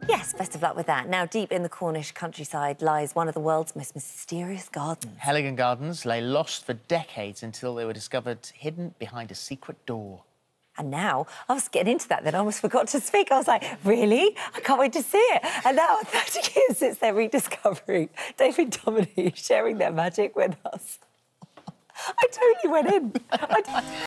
Yes, best of luck with that. Now, deep in the Cornish countryside lies one of the world's most mysterious gardens. Heligan Gardens lay lost for decades until they were discovered hidden behind a secret door. And now, I was getting into that, then I almost forgot to speak. I was like, really? I can't wait to see it. And now, 30 years since their rediscovery, David Dominy sharing their magic with us. I totally went in.